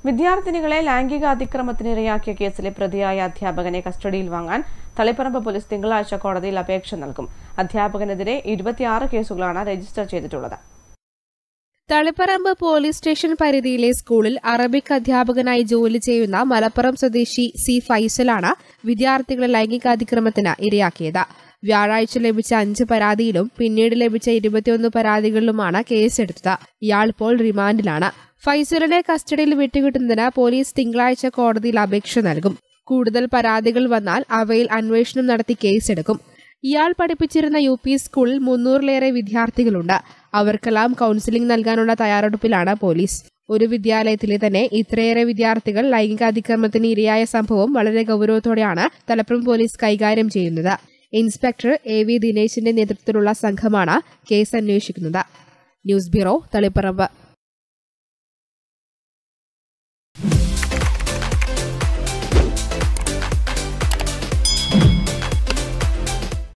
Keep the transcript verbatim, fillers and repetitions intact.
വിദ്യാർത്ഥിനികളെ ലൈംഗിക അതിക്രമത്തിനിരയാക്കിയ കേസിലെ പ്രതിയായ അധ്യാപകനെ കസ്റ്റഡിയിൽ വാങ്ങാൻ തളിപ്പറമ്പ് പോലീസ് തിങ്കളാഴ്ച കോടതിയിൽ അപേക്ഷ നൽകും. അധ്യാപകനെതിരെ ഇരുപത്തിയാറ് കേസുകളാണ് രജിസ്റ്റർ ചെയ്തിട്ടുള്ളത്. തളിപ്പറമ്പ് പോലീസ് സ്റ്റേഷൻ പരിധിയിലെ സ്കൂളിൽ അറബിക് അധ്യാപകനായി ജോലി ചെയ്യുന്ന മലപ്പുറം സ്വദേശി സി ഫൈസലാണ് വിദ്യാർത്ഥികളെ ലൈംഗികാതിക്രമത്തിന് ഇരയാക്കിയത്. വ്യാഴാഴ്ച ലഭിച്ച അഞ്ച് പരാതിയിലും പിന്നീട് ലഭിച്ച ഇരുപത്തിയൊന്ന് പരാതികളിലുമാണ് കേസെടുത്തത്. ഇയാൾ ഇപ്പോൾ റിമാൻഡിലാണ്. ഫൈസലിനെ കസ്റ്റഡിയിൽ വിട്ടുകിട്ടുന്നതിന് പോലീസ് തിങ്കളാഴ്ച കോടതിയിൽ അപേക്ഷ നൽകും. കൂടുതൽ പരാതികൾ വന്നാൽ അവയിൽ അന്വേഷണം നടത്തി കേസെടുക്കും. ഇയാൾ പഠിപ്പിച്ചിരുന്ന യു പി സ്കൂളിൽ മുന്നൂറിലേറെ വിദ്യാർത്ഥികളുണ്ട്. അവർക്കെല്ലാം കൌൺസിലിംഗ് നൽകാനുള്ള തയ്യാറെടുപ്പിലാണ് പോലീസ്. ഒരു വിദ്യാലയത്തിലെ തന്നെ ഇത്രയേറെ വിദ്യാർത്ഥികൾ ലൈംഗികാതിക്രമത്തിന് ഇരയായ സംഭവം വളരെ ഗൌരവത്തോടെയാണ് തലപ്പുറം പോലീസ് കൈകാര്യം ചെയ്യുന്നത്. ഇൻസ്പെക്ടർ എ വി ദിനേശിന്റെ നേതൃത്വത്തിലുള്ള സംഘമാണ് കേസ് അന്വേഷിക്കുന്നത്. News bureau, Taliparamba.